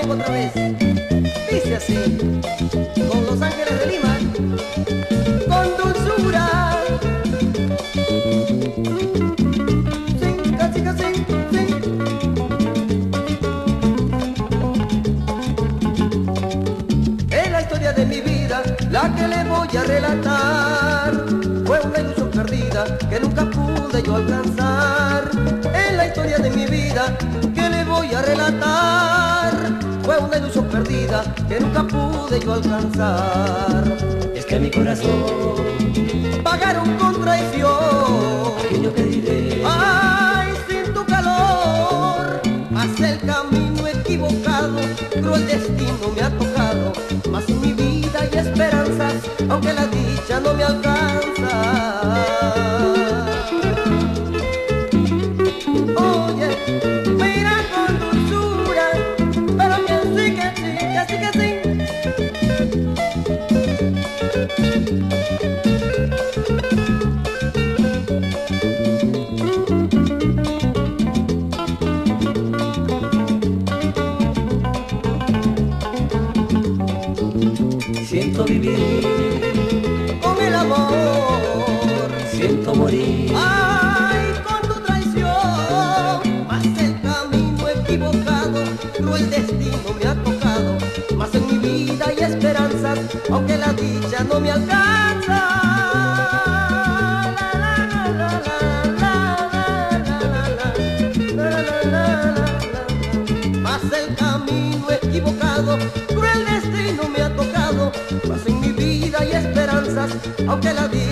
vengo otra vez. Dice así, con Los Ángeles de Lima, con dulzura. Sí, casi, casi, sí. Es la historia de mi vida, la que le voy a relatar. Fue una ilusión perdida que nunca pude yo alcanzar. Es la historia de mi vida que le voy a relatar. Fue una ilusión perdida que nunca pude yo alcanzar. Es que mi corazón pagaron con traición aquello que diré. Ay, sin tu calor pasé el camino equivocado. Cruel destino me ha tocado. Mas en mi vida hay esperanzas, aunque la dicha no me alcanza. Oye, mira con dulzura, pero que sí, que sí, que sí, que sí. Siento vivir Con el amor, siento morir. ay, con tu traición, mas el camino equivocado, cruel destino me ha tocado. Mas en mi vida hay esperanzas, aunque la dicha no me alcanza. Mas el camino equivocado, cruel destino me ha tocado. Mas en mi vida hay esperanzas, aunque la dicha